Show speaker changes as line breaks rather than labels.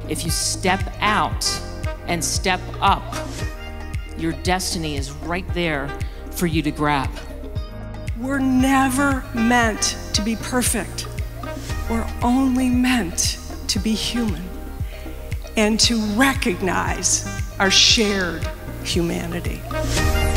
If you step out and step up, your destiny is right there for you to grab.
We're never meant to be perfect. We're only meant to be human and to recognize our shared humanity.